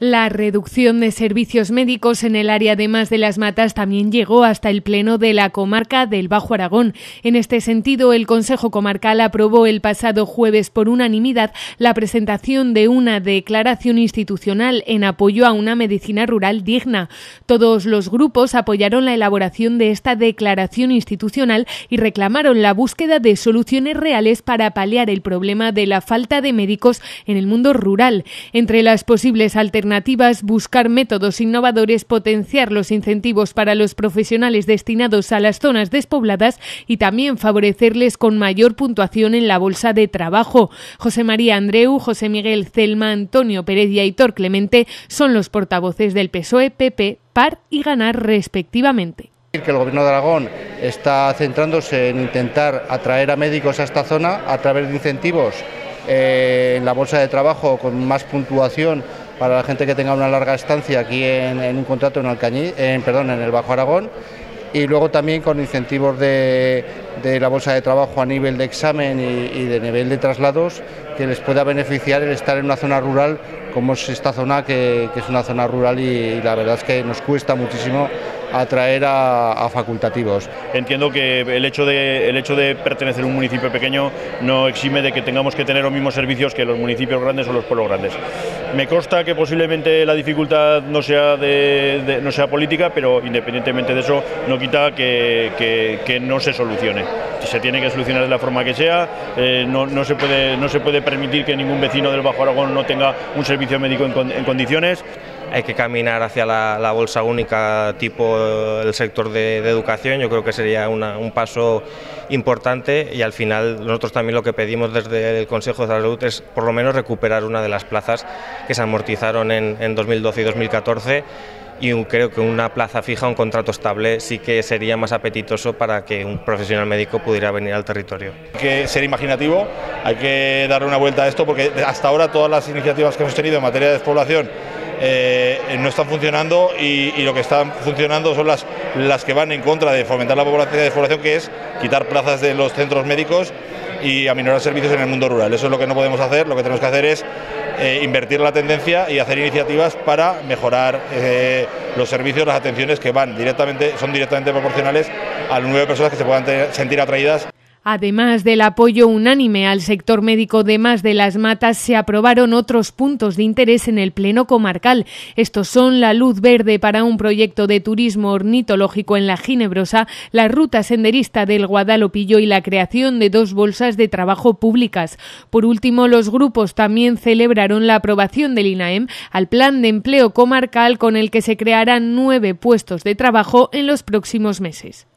La reducción de servicios médicos en el área de Mas de las Matas también llegó hasta el Pleno de la comarca del Bajo Aragón. En este sentido, el Consejo Comarcal aprobó el pasado jueves por unanimidad la presentación de una declaración institucional en apoyo a una medicina rural digna. Todos los grupos apoyaron la elaboración de esta declaración institucional y reclamaron la búsqueda de soluciones reales para paliar el problema de la falta de médicos en el mundo rural. Entre las posibles alternativas, buscar métodos innovadores, potenciar los incentivos para los profesionales destinados a las zonas despobladas y también favorecerles con mayor puntuación en la bolsa de trabajo. José María Andreu, José Miguel Celma, Antonio Pérez y Aitor Clemente son los portavoces del PSOE, PP, PAR y Ganar respectivamente. Que el Gobierno de Aragón está centrándose en intentar atraer a médicos a esta zona a través de incentivos en la bolsa de trabajo con más puntuación para la gente que tenga una larga estancia aquí en un contrato en el Bajo Aragón, y luego también con incentivos de la bolsa de trabajo a nivel de examen y de nivel de traslados que les pueda beneficiar el estar en una zona rural como es esta zona, que es una zona rural y la verdad es que nos cuesta muchísimo atraer a facultativos. Entiendo que el hecho de pertenecer a un municipio pequeño no exime de que tengamos que tener los mismos servicios que los municipios grandes o los pueblos grandes. Me consta que posiblemente la dificultad no sea política, pero independientemente de eso no quita que no se solucione. Se tiene que solucionar de la forma que sea. No se puede permitir que ningún vecino del Bajo Aragón no tenga un servicio médico en condiciones. Hay que caminar hacia la bolsa única tipo el sector de educación. Yo creo que sería un paso importante, y al final nosotros también lo que pedimos desde el Consejo de Salud es por lo menos recuperar una de las plazas que se amortizaron en 2012 y 2014, y creo que una plaza fija, un contrato estable, sí que sería más apetitoso para que un profesional médico pudiera venir al territorio. Hay que ser imaginativo, hay que darle una vuelta a esto, porque hasta ahora todas las iniciativas que hemos tenido en materia de despoblación no están funcionando, y lo que están funcionando son las que van en contra de fomentar la despoblación, que es quitar plazas de los centros médicos y aminorar servicios en el mundo rural. Eso es lo que no podemos hacer. Lo que tenemos que hacer es invertir la tendencia y hacer iniciativas para mejorar los servicios, las atenciones que son directamente proporcionales al número de personas que se puedan sentir atraídas. Además del apoyo unánime al sector médico de Mas de las Matas, se aprobaron otros puntos de interés en el Pleno Comarcal. Estos son la luz verde para un proyecto de turismo ornitológico en la Ginebrosa, la ruta senderista del Guadalopillo y la creación de 2 bolsas de trabajo públicas. Por último, los grupos también celebraron la aprobación del INAEM al Plan de Empleo Comarcal, con el que se crearán 9 puestos de trabajo en los próximos meses.